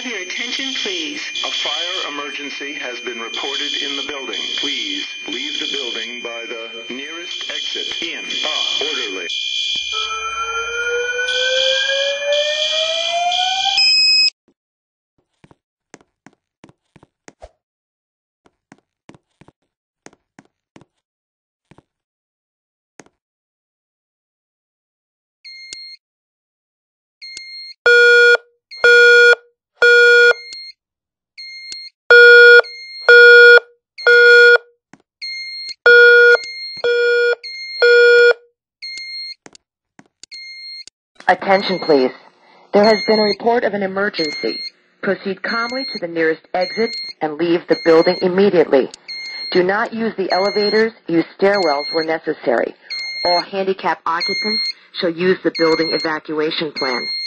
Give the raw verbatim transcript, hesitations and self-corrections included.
have your attention, please? A fire emergency has been reported in the building. Please leave the building by the nearest exit. In a orderly. Attention, please. There has been a report of an emergency. Proceed calmly to the nearest exit and leave the building immediately. Do not use the elevators. Use stairwells where necessary. All handicapped occupants shall use the building evacuation plan.